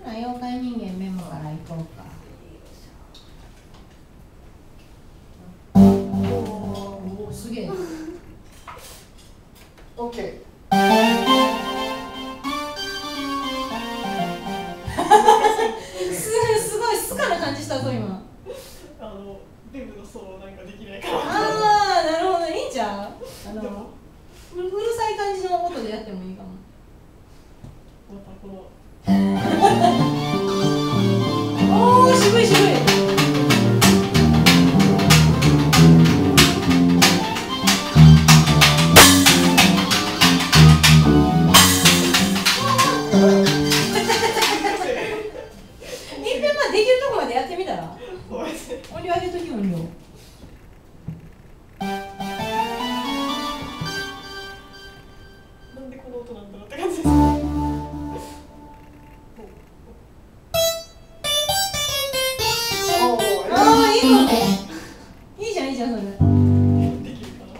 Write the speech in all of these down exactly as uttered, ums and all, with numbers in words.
な妖怪人間メモからいこうか。おお、すげえ。 オッケー。 すすごいスカな感じしたぞ今。 あのデブのソロなんかできないから。 ああ、なるほど、いいんちゃう。あのうるさい感じの音でやってもいいかも。 またこの。 おお、渋い渋い。できるとこまでやってみたら。音量上げとき音量。 なんでこの音なんだろうって感じです。 ああ、いいのね。いいじゃんいいじゃんそれ。できるかな。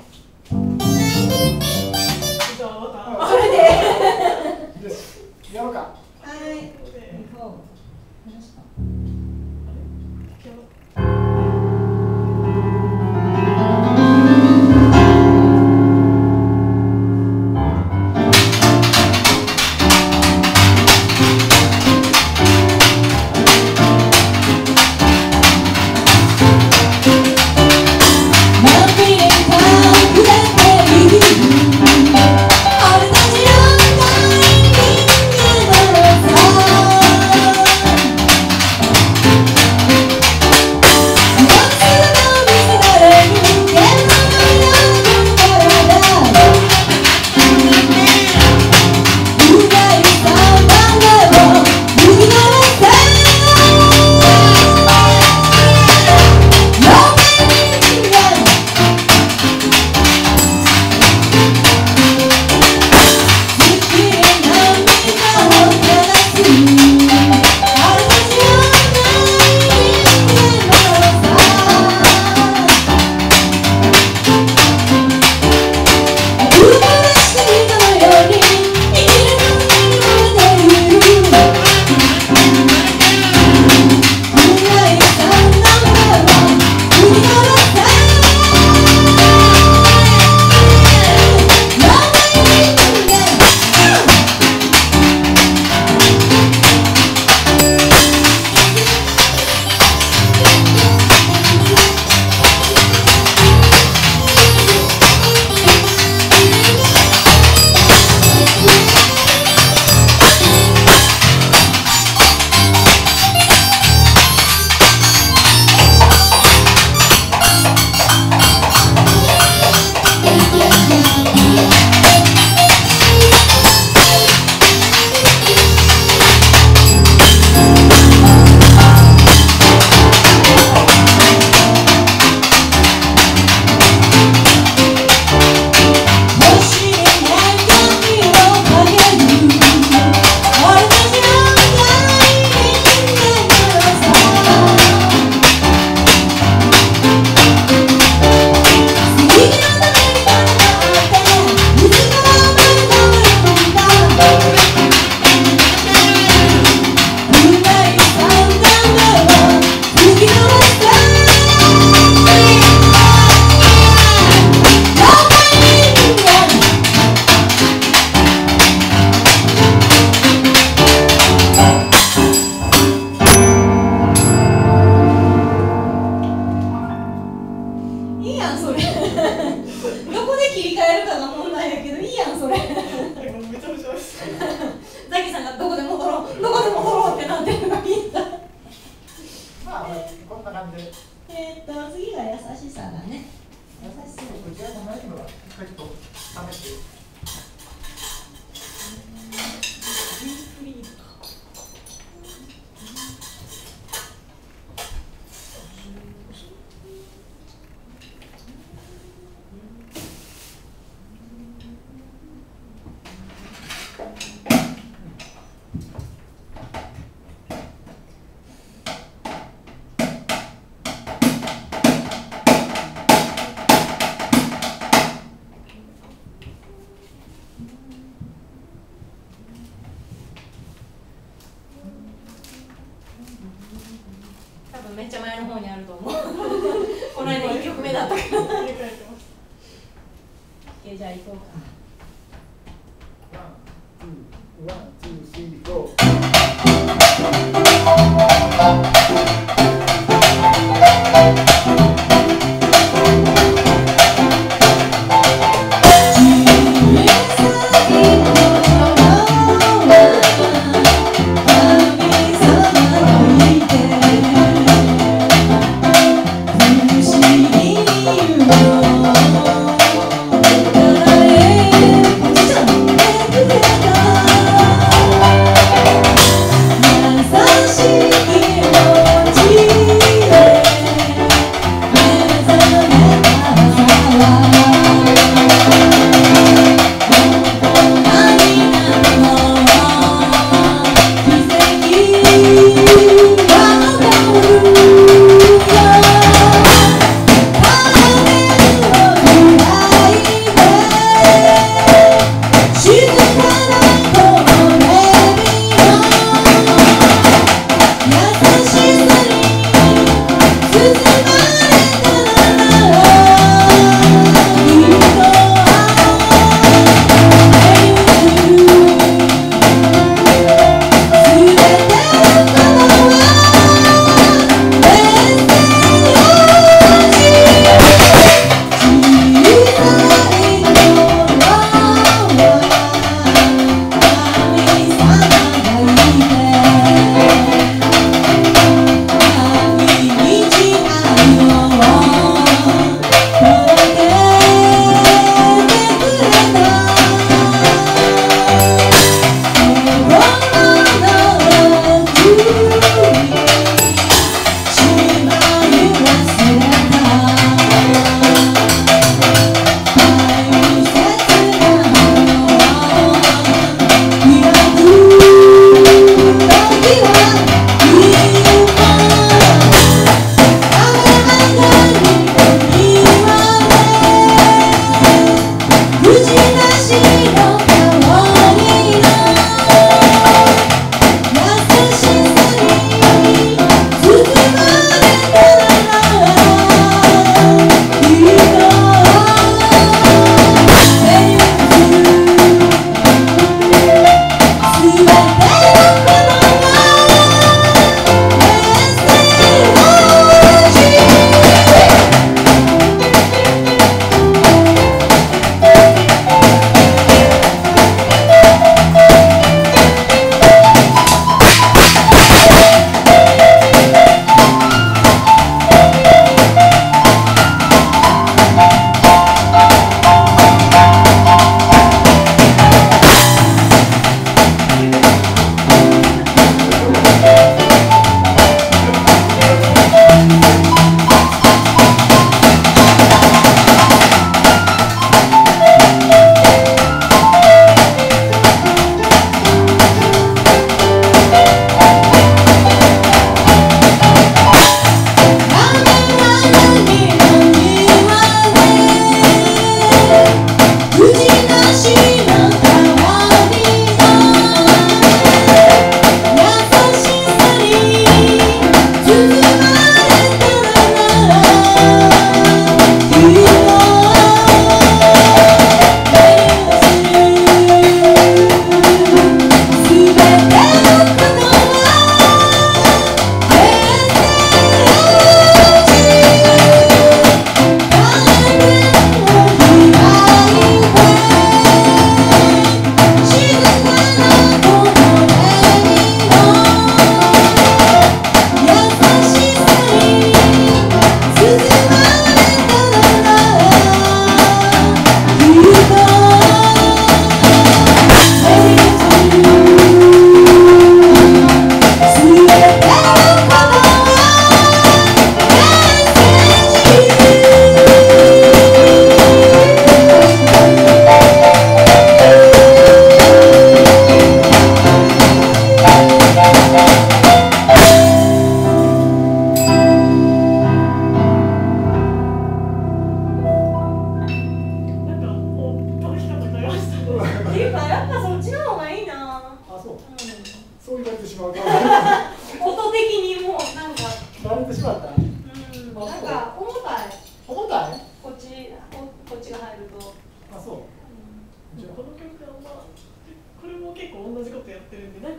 じゃあまた。 それで。 やろうか。 はい。行こう。 分めっちゃ前の方にあると思うこの間いっきょくめだったから入れ替えてます。 じゃあ行こうか。 ワン、ツー、スリー、ゴー。 「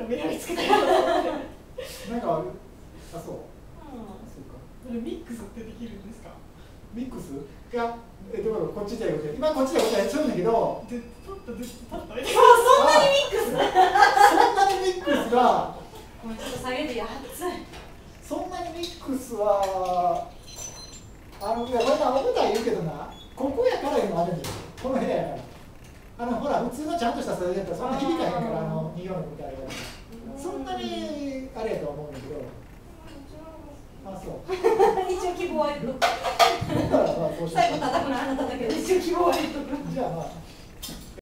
メラにつけたいなと思ってなんかあるあ、そうそうかそれミックスってできるんですか？ ミックスがえどういうことこっちでやる今こっちでやるんだけどでパッとでパッとそんなにミックスそんなにミックスがごめんちょっと下げてやっついそんなにミックスはあのいやこれな重たい言うけどなここやからいうのあるんですよこの部屋やからあのほら普通のちゃんとしたそれだったらそんな響かへんからあのにじゅうよんのみたいなそんなにあれやとは思うんだけどあそう一応希望は言っとくだからまあそうしよう最後叩くのあなただけど一応希望は言っとくじゃあまあ